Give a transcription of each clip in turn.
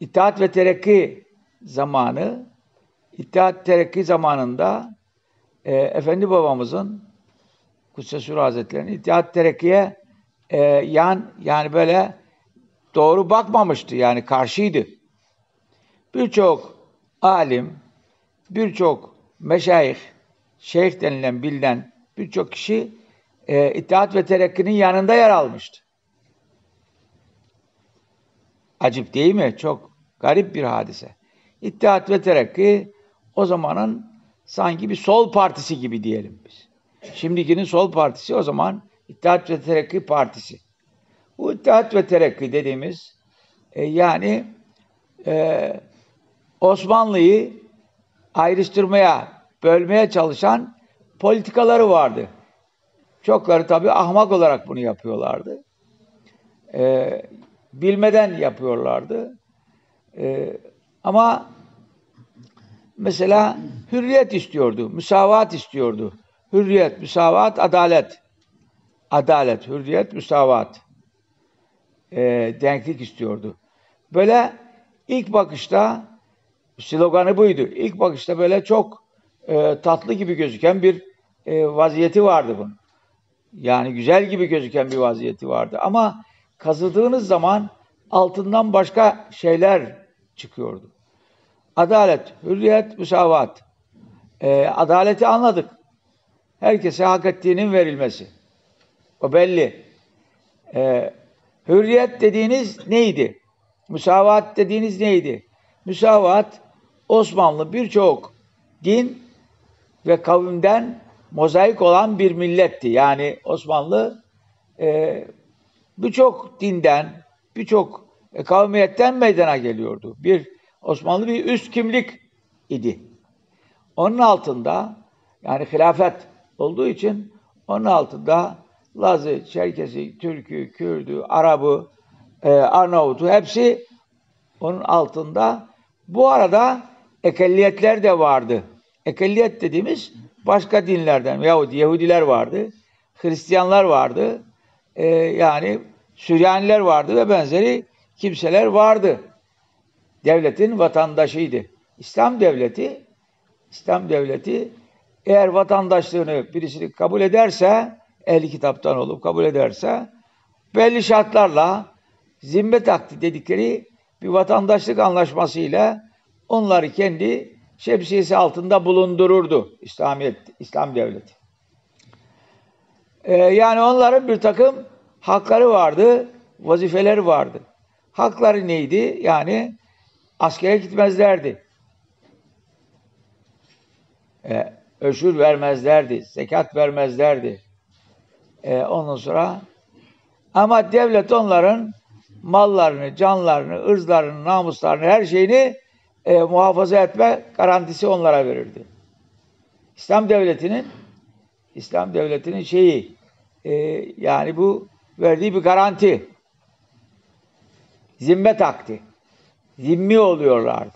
İttihat ve Terakki zamanı, İttihat Terakki zamanında Efendi babamızın Kudsesur Hazretleri'nin İttihat Terakki'ye yani böyle doğru bakmamıştı. Yani karşıydı. Birçok alim, birçok meşayih, şeyh denilen, bilinen birçok kişi İttihat ve Terakki'nin yanında yer almıştı. Acip değil mi? Çok garip bir hadise. İttihat ve Terakki o zamanın sanki bir sol partisi gibi diyelim biz. Şimdikinin sol partisi, o zaman İttihat ve Terakki Partisi. Bu İttihat ve Terakki dediğimiz yani Osmanlı'yı ayrıştırmaya, bölmeye çalışan politikaları vardı. Çokları tabii ahmak olarak bunu yapıyorlardı. Bilmeden yapıyorlardı. Ama mesela hürriyet istiyordu, müsavat istiyordu. Hürriyet, müsavat, adalet. Adalet, hürriyet, müsavat. Denklik istiyordu. Böyle ilk bakışta sloganı buydu. İlk bakışta böyle çok tatlı gibi gözüken bir vaziyeti vardı bunun. Yani güzel gibi gözüken bir vaziyeti vardı. Ama kazıdığınız zaman altından başka şeyler çıkıyordu. Adalet, hürriyet, müsavat. Adaleti anladık. Herkese hak ettiğinin verilmesi. O belli. Hürriyet dediğiniz neydi? Müsavat dediğiniz neydi? Müsavat, Osmanlı birçok din ve kavimden mozaik olan bir milletti. Yani Osmanlı birçok dinden, birçok kavmiyetten meydana geliyordu. Osmanlı bir üst kimlik idi. Onun altında, yani hilafet olduğu için onun altında Lazı, Çerkesi, Türk'ü, Kürd'ü, Arap'ı, Arnavut'u hepsi onun altında. Bu arada ekelliyetler de vardı. Ekelliyet dediğimiz başka dinlerden yahut Yahudiler vardı, Hristiyanlar vardı, yani Süryaniler vardı ve benzeri kimseler vardı. Devletin vatandaşıydı. İslam devleti eğer vatandaşlığını birisi kabul ederse, ehli kitaptan olup kabul ederse, belli şartlarla zimmet akdi dedikleri bir vatandaşlık anlaşmasıyla onları kendi şemsiyesi altında bulundururdu İslam devleti. Yani onların bir takım hakları vardı, vazifeleri vardı. Hakları neydi? Yani askere gitmezlerdi. Öşür vermezlerdi, zekat vermezlerdi. Ondan sonra ama devlet onların mallarını, canlarını, ırzlarını, namuslarını, her şeyini muhafaza etme garantisi onlara verirdi. İslam devletinin şeyi, yani bu verdiği bir garanti. Zimmet akdi. Zimmi oluyorlardı.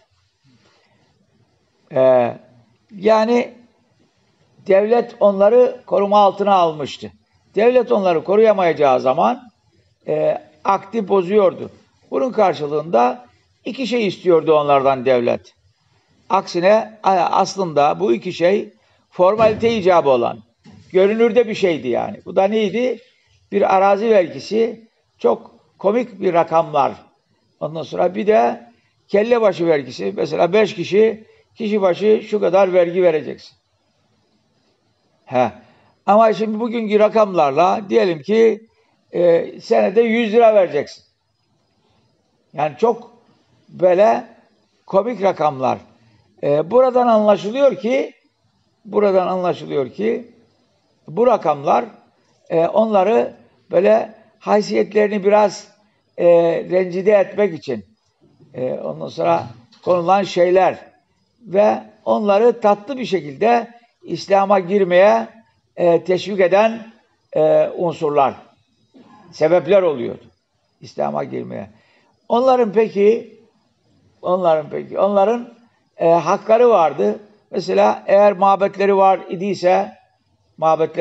Yani devlet onları koruma altına almıştı. Devlet onları koruyamayacağı zaman akdi bozuyordu. Bunun karşılığında iki şey istiyordu onlardan devlet. Aksine aslında bu iki şey formalite icabı olan, görünürde bir şeydi yani. Bu da neydi? Bir arazi vergisi, çok komik bir rakamlar. Ondan sonra bir de kelle başı vergisi. Mesela 5 kişi başı şu kadar vergi vereceksin. Ama şimdi bugünkü rakamlarla diyelim ki senede 100 lira vereceksin. Yani çok böyle komik rakamlar. Buradan anlaşılıyor ki bu rakamlar onları böyle haysiyetlerini biraz rencide etmek için ondan sonra konulan şeyler ve onları tatlı bir şekilde İslam'a girmeye teşvik eden unsurlar, sebepler oluyordu İslam'a girmeye. Onların hakları vardı. Mesela eğer mabetleri var idiyse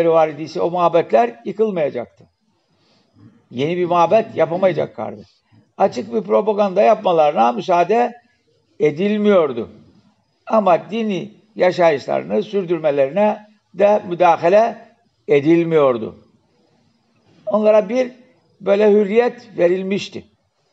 o mabetler yıkılmayacaktı. Yeni bir mabet yapamayacak kardeş. açık bir propaganda yapmalarına müsaade edilmiyordu. Ama dini yaşayışlarını sürdürmelerine de müdahale edilmiyordu. Onlara bir böyle hürriyet verilmişti.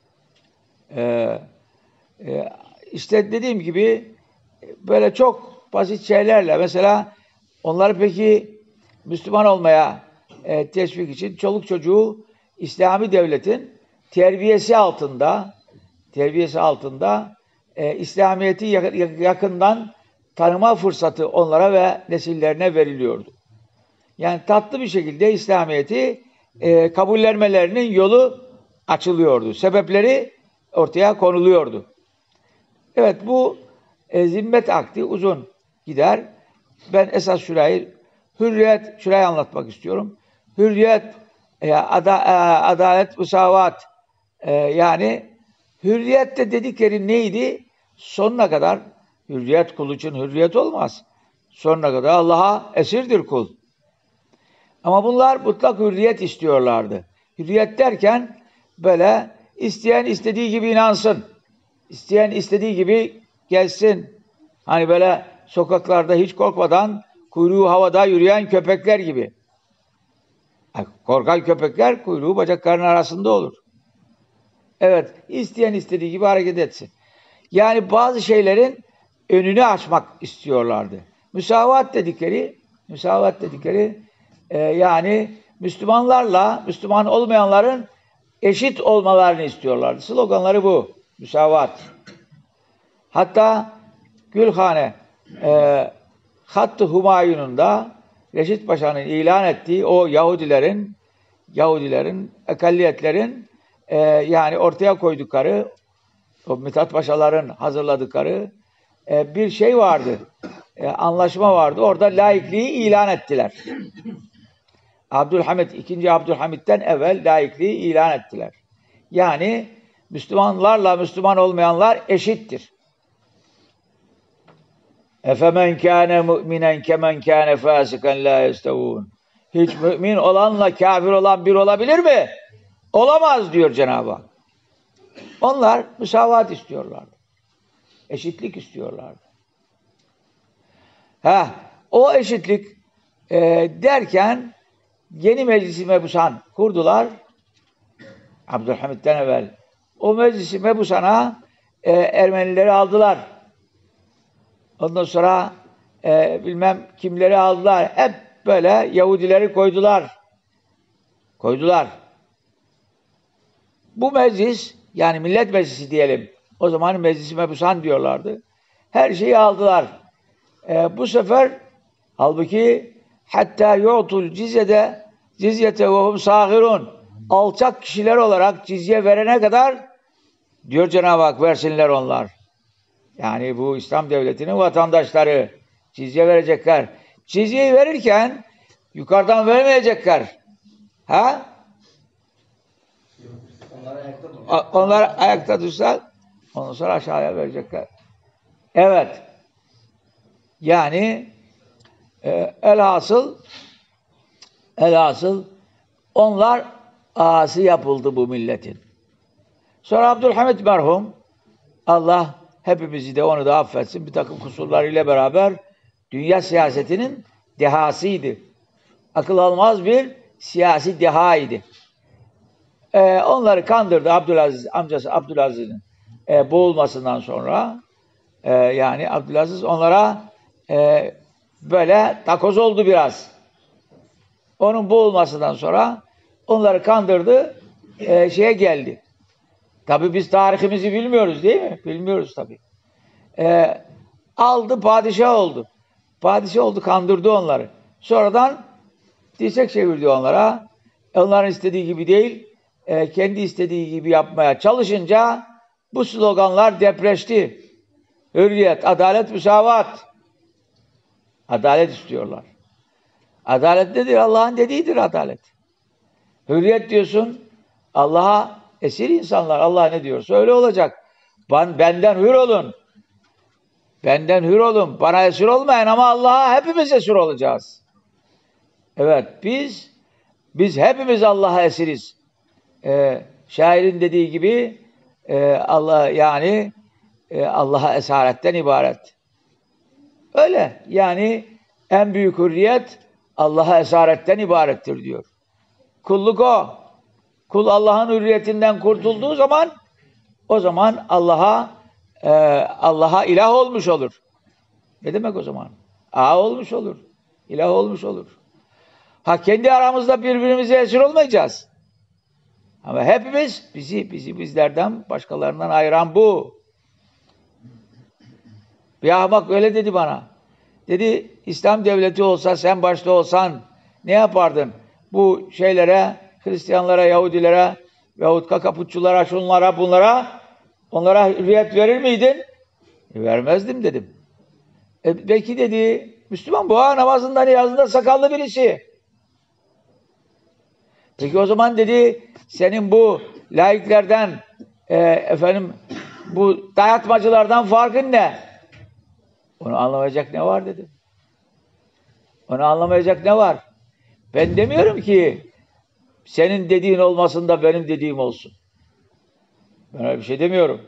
İşte dediğim gibi böyle çok basit şeylerle mesela onları peki Müslüman olmaya teşvik için çoluk çocuğu İslami devletin terbiyesi altında İslamiyet'i yakından tanıma fırsatı onlara ve nesillerine veriliyordu. Yani tatlı bir şekilde İslamiyet'i kabullenmelerinin yolu açılıyordu. Sebepleri ortaya konuluyordu. Evet, bu zimmet akdi uzun gider. Ben esas şurayı anlatmak istiyorum. Hürriyet, adalet, musavat. Yani hürriyette dedikleri neydi? Sonuna kadar hürriyet kul için hürriyet olmaz. Sonuna kadar Allah'a esirdir kul. Ama bunlar mutlak hürriyet istiyorlardı. Hürriyet derken böyle isteyen istediği gibi inansın. İsteyen istediği gibi gelsin. Hani böyle sokaklarda hiç korkmadan kuyruğu havada yürüyen köpekler gibi. Korkan köpekler kuyruğu bacaklarının arasında olur. Evet, isteyen istediği gibi hareket etsin. Yani bazı şeylerin önünü açmak istiyorlardı. Müsavat dedikleri yani Müslümanlarla Müslüman olmayanların eşit olmalarını istiyorlardı. Sloganları bu. Müsavat. Hatta Gülhane Hattı Humayun'unda Reşit Paşa'nın ilan ettiği o Yahudilerin, ekalliyetlerin yani ortaya koydukları, o Mithat Paşaların hazırladıkları bir şey vardı. Anlaşma vardı. Orada laikliği ilan ettiler. II. Abdülhamid'den evvel laikliği ilan ettiler. Yani Müslümanlarla Müslüman olmayanlar eşittir. Efemen kâne mu'minen kemen kâne fâsiken lâ yestevûn. Hiç mümin olanla kafir olan bir olabilir mi? Olamaz diyor Cenab-ı Hak. Onlar müsavat istiyorlardı. Eşitlik istiyorlardı. O eşitlik derken yeni Meclis-i Mebusan kurdular. Abdülhamid'den evvel. O Meclis-i Mebusan'a Ermenileri aldılar. Ondan sonra bilmem kimleri aldılar. Hep böyle Yahudileri koydular. Bu meclis, yani Millet Meclisi diyelim. O zaman Meclis-i Mebusan diyorlardı. Her şeyi aldılar. Bu sefer halbuki hatta yu'tul cizyete ve hum sâgirun. Alçak kişiler olarak cizye verene kadar diyor Cenab-ı Hak versinler onlar. Yani bu İslam devletinin vatandaşları cizye verecekler. Cizyeyi verirken yukarıdan vermeyecekler. Onlar ayakta dursa ondan sonra aşağıya verecekler. Evet. Yani elhasıl onlar ağası yapıldı bu milletin. Sonra Abdülhamid merhum, Allah hepimizi de onu da affetsin, bir takım kusurlarıyla beraber dünya siyasetinin dehasıydı. Akıl almaz bir siyasi dehaydı. Onları kandırdı amcası Abdülaziz'in boğulmasından sonra. Yani Abdülaziz onlara böyle takoz oldu biraz. Onun boğulmasından sonra onları kandırdı, geldi. Tabii biz tarihimizi bilmiyoruz değil mi? Bilmiyoruz tabii. Aldı, padişah oldu. Padişah oldu, kandırdı onları. Sonradan dirsek çevirdi onlara. Onların istediği gibi değil, kendi istediği gibi yapmaya çalışınca bu sloganlar depreşti. Hürriyet, adalet, müsavat. Adalet istiyorlar. Adalet nedir? Allah'ın dediğidir adalet. Hürriyet diyorsun, Allah'a esir insanlar. Allah ne diyorsa öyle olacak. Benden hür olun. Benden hür olun. Bana esir olmayın ama Allah'a hepimiz esir olacağız. Evet, biz hepimiz Allah'a esiriz. Şairin dediği gibi Allah yani Allah'a esaretten ibaret. Öyle. Yani en büyük hürriyet Allah'a esaretten ibarettir diyor. Kulluk o. Kul Allah'ın hürriyetinden kurtulduğu zaman o zaman Allah'a ilah olmuş olur. Ne demek o zaman? Olmuş olur. İlah olmuş olur. Kendi aramızda birbirimize esir olmayacağız. Ama hepimiz bizi bizlerden başkalarından ayıran bu. Bir ahmak öyle dedi bana. Dedi İslam devleti olsa sen başta olsan ne yapardın? Bu şeylere, Hristiyanlara, Yahudilere veyahut kakaputçulara, şunlara, bunlara onlara hürriyet verir miydin? Vermezdim dedim. Belki dedi Müslüman bu namazında niyazında sakallı birisi. Peki o zaman dedi senin bu laiklerden bu dayatmacılardan farkın ne? Onu anlamayacak ne var dedim. Onu anlamayacak ne var? Ben demiyorum ki senin dediğin olmasın da benim dediğim olsun. Ben öyle bir şey demiyorum.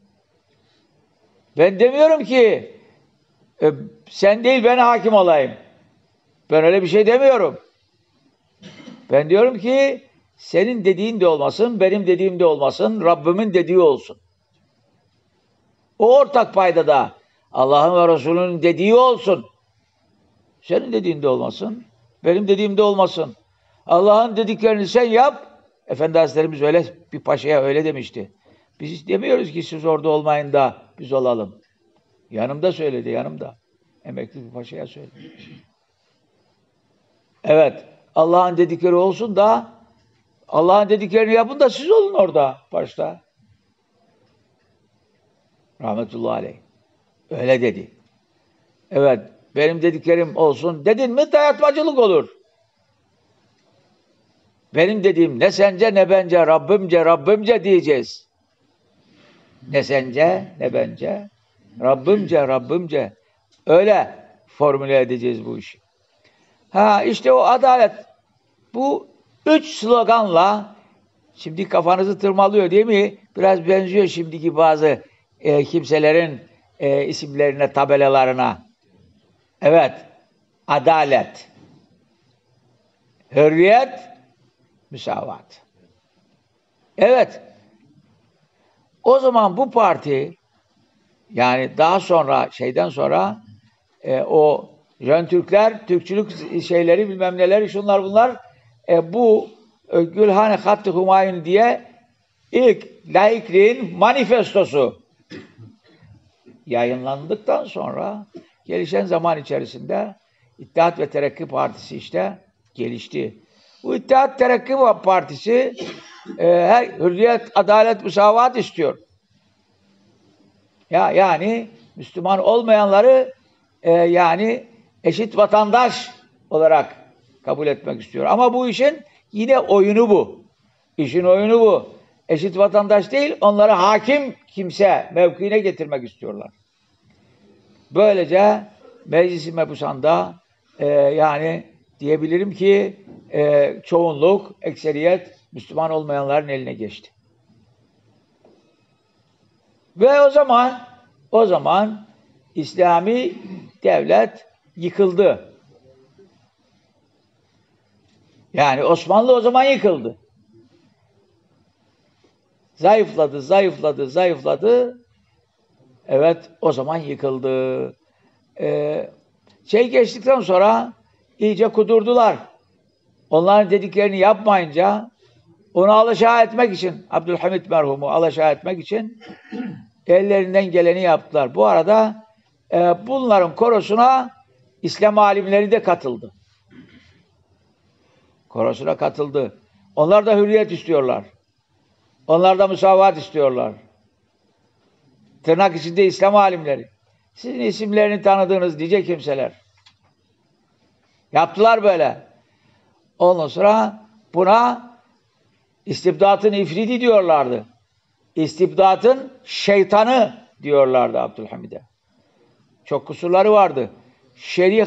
Ben demiyorum ki sen değil ben hakim olayım. Ben öyle bir şey demiyorum. Ben diyorum ki senin dediğin de olmasın, benim dediğim de olmasın, Rabbimin dediği olsun. O ortak paydada Allah'ın ve Resulünün dediği olsun. Senin dediğin de olmasın, benim dediğim de olmasın. Allah'ın dediklerini sen yap. Efendi Hazretlerimiz öyle bir paşaya öyle demişti. Biz demiyoruz ki siz orada olmayın da biz olalım. Yanımda söyledi, yanımda. Emekli bir paşaya söyledi. Evet, Allah'ın dedikleri olsun da Allah'ın dediklerini yapın da siz olun orada başta. Rahmetullahi aleyh. Öyle dedi. Evet, benim dediklerim olsun dedin mi dayatmacılık olur. Benim dediğim ne sence ne bence, Rabbimce, Rabbimce diyeceğiz. Ne sence ne bence, Rabbimce, Rabbimce. Öyle formüle edeceğiz bu işi. İşte o adalet. Bu 3 sloganla şimdi kafanızı tırmalıyor değil mi? Biraz benziyor şimdiki bazı kimselerin isimlerine, tabelalarına. Evet. Adalet. Hürriyet. Müsavat. Evet. O zaman bu parti yani daha sonra şeyden sonra o Jön Türkler, Türkçülük şeyleri bilmem neleri şunlar bunlar bu Gülhane Hattı Humayun diye ilk laikliğin manifestosu yayınlandıktan sonra gelişen zaman içerisinde İttihat ve Terakki Partisi işte gelişti. Bu İttihat Terakki Partisi hürriyet, adalet, müsavat istiyor. Yani Müslüman olmayanları yani eşit vatandaş olarak kabul etmek istiyor. Ama bu işin yine oyunu bu. İşin oyunu bu. Eşit vatandaş değil, onları hakim kimse mevkiine getirmek istiyorlar. Böylece Meclis-i Mebusan'da yani diyebilirim ki çoğunluk, ekseriyet Müslüman olmayanların eline geçti. Ve o zaman İslami devlet yıkıldı. Yani Osmanlı o zaman yıkıldı. Zayıfladı. Evet, o zaman yıkıldı. Geçtikten sonra iyice kudurdular. Onların dediklerini yapmayınca onu alaşağı etmek için, Abdülhamit merhumu alaşağı etmek için ellerinden geleni yaptılar. Bu arada bunların korosuna İslam alimleri de katıldı. Korosuna katıldı. Onlar da hürriyet istiyorlar. Onlar da müsavat istiyorlar. Tırnak içinde İslam alimleri. Sizin isimlerini tanıdığınız nice kimseler. Yaptılar böyle. Ondan sonra buna istibdatın ifridi diyorlardı. İstibdatın şeytanı diyorlardı Abdülhamid'e. Çok kusurları vardı. Şer'i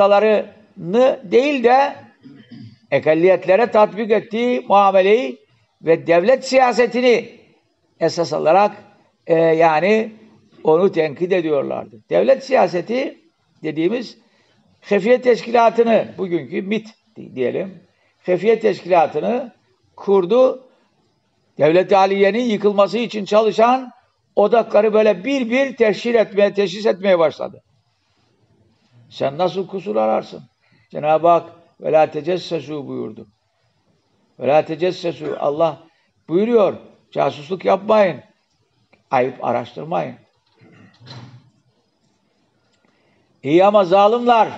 hatalarını değil de ekalliyetlere tatbik ettiği muameleyi ve devlet siyasetini esas alarak yani onu tenkit ediyorlardı. Devlet siyaseti dediğimiz Hafiye Teşkilatı'nı, bugünkü MİT diyelim, Hafiye Teşkilatı'nı kurdu. Devlet-i Aliye'nin yıkılması için çalışan odakları böyle bir bir teşhis etmeye başladı. Sen nasıl kusur ararsın? Cenab-ı Hak وَلَا تَجَسَّسُوا buyurdu. وَلَا تَجَسَّسُوا Allah buyuruyor. Casusluk yapmayın. Ayıp araştırmayın. İyi ama zalimler.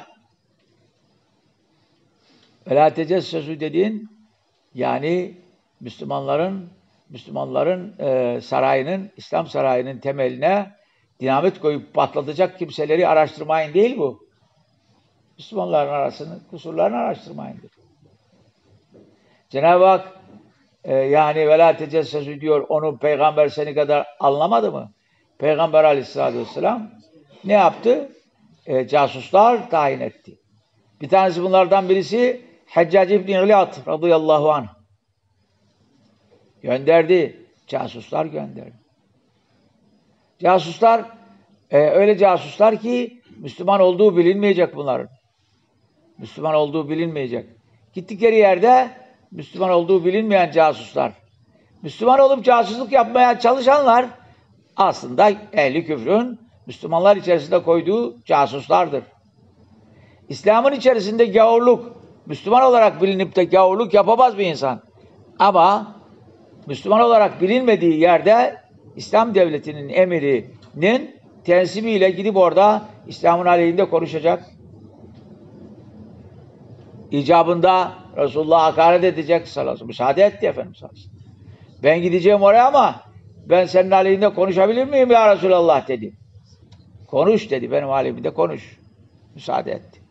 وَلَا تَجَسَّسُوا dediğin yani Müslümanların sarayının, İslam sarayının temeline dinamit koyup patlatacak kimseleri araştırmayın değil bu. Müslümanların arasını, kusurlarını araştırmayındır. Cenab-ı Hak yani velâ tecessesü diyor, onu peygamber seni kadar anlamadı mı? Peygamber aleyhissalatü vesselam ne yaptı? Casuslar tayin etti. Bir tanesi bunlardan birisi Heccac İbni İlyat radıyallahu anh. Gönderdi. Casuslar gönderdi. Casuslar öyle casuslar ki Müslüman olduğu bilinmeyecek bunların. Müslüman olduğu bilinmeyecek. Gittikleri yerde Müslüman olduğu bilinmeyen casuslar. Müslüman olup casusluk yapmaya çalışanlar aslında ehli küfrün Müslümanlar içerisinde koyduğu casuslardır. İslam'ın içerisinde gavurluk, Müslüman olarak bilinip de gavurluk yapamaz bir insan. Ama Müslüman olarak bilinmediği yerde İslam devletinin emirinin tensibiyle gidip orada İslam'ın aleyhinde konuşacak. İcabında Resulullah'a hakaret edecek sallallahu aleyhi ve sellem. Müsaade etti Efendimiz sallallahu aleyhi ve sellem. Ben gideceğim oraya ama ben senin aleyhinde konuşabilir miyim ya Resulallah dedi. Konuş dedi. Benim aleyhimde konuş. Müsaade etti.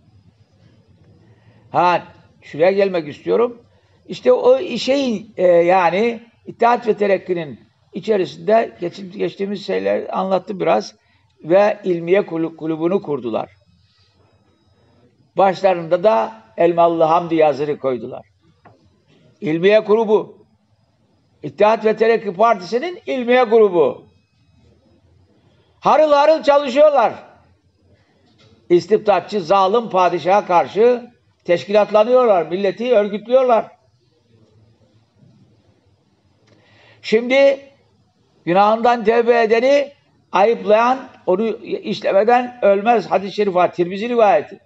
Şuraya gelmek istiyorum. İşte o şeyin yani İttihat ve Terakki'nin içerisinde geçtiğimiz şeyler anlattı biraz ve ilmiye kulübünü kurdular. Başlarında da Elmalı Hamdi Yazır'ı koydular. İlmiye grubu. İttihat ve Terakki Partisi'nin ilmiye grubu. Harıl harıl çalışıyorlar. İstibdatçı, zalim padişaha karşı teşkilatlanıyorlar. Milleti örgütlüyorlar. Şimdi günahından tevbe edeni ayıplayan, onu işlemeden ölmez. Hadis-i şerif var. Tirmizi rivayeti.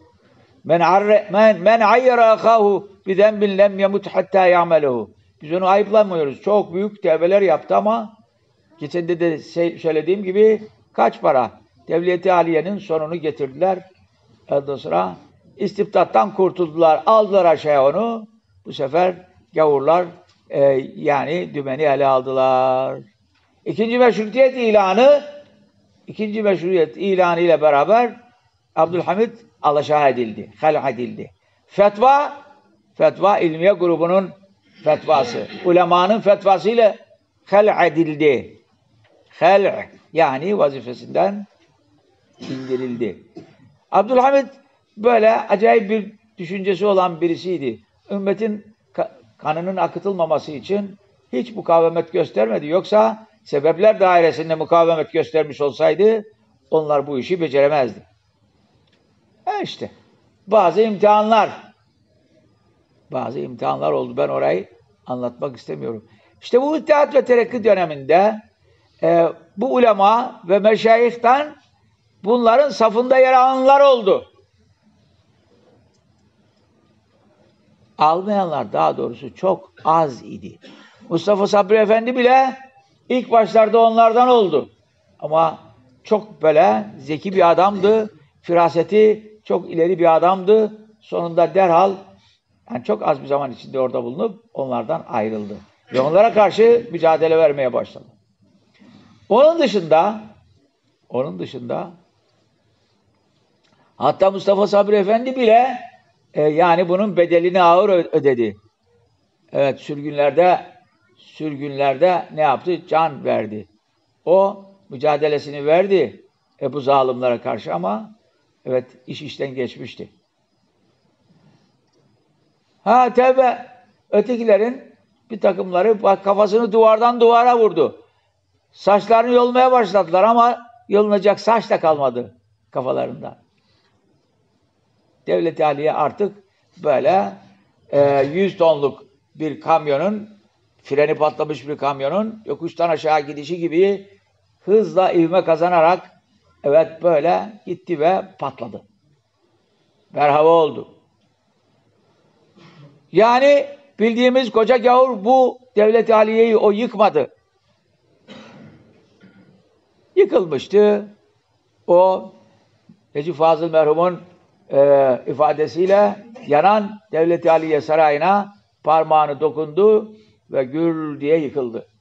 Men ayyara akahu bi zenbin lem yemut hatta ya'melehu. Biz onu ayıplamıyoruz. Çok büyük tevbeler yaptı ama geçen de söylediğim gibi kaç para? Devlet-i Aliye'nin sonunu getirdiler. Ondan sonra istibdattan kurtuldular. Aldılar aşağıya onu. Bu sefer gavurlar yani dümeni ele aldılar. İkinci meşrutiyet ilanı ile beraber Abdülhamid alaşağı edildi. Hal'a edildi. Fetva ilmiye grubunun fetvası. Ulemanın fetvası ile hal'a edildi. Hal' yani vazifesinden indirildi. Abdülhamid böyle acayip bir düşüncesi olan birisiydi. Ümmetin kanının akıtılmaması için hiç mukavemet göstermedi. Yoksa sebepler dairesinde mukavemet göstermiş olsaydı onlar bu işi beceremezdi. İşte bazı imtihanlar oldu. Ben orayı anlatmak istemiyorum. İşte bu İttihat ve Terakki döneminde bu ulema ve meşayihten bunların safında yer alanlar oldu. Almayanlar daha doğrusu çok az idi. Mustafa Sabri Efendi bile ilk başlarda onlardan oldu. Ama çok böyle zeki bir adamdı. Firaseti çok ileri bir adamdı. Sonunda derhal yani çok az bir zaman içinde orada bulunup onlardan ayrıldı. Ve onlara karşı mücadele vermeye başladı. Onun dışında hatta Mustafa Sabri Efendi bile yani bunun bedelini ağır ödedi. Evet, sürgünlerde ne yaptı? Can verdi. O mücadelesini verdi bu zalimlere karşı ama evet iş işten geçmişti. Tevbe ötekilerin bir takımları bak, kafasını duvardan duvara vurdu. Saçlarını yolmaya başladılar ama yolunacak saç da kalmadı kafalarında. Devlet-i Aliye artık böyle 100 tonluk bir kamyonun, freni patlamış bir kamyonun yokuştan aşağı gidişi gibi hızla ivme kazanarak evet böyle gitti ve patladı. Merhaba oldu. Yani bildiğimiz koca gavur bu Devlet-i Aliye'yi o yıkmadı. Yıkılmıştı. O Necip Fazıl merhumun ifadesiyle yanan Devlet-i Aliye sarayına parmağını dokundu ve gür diye yıkıldı.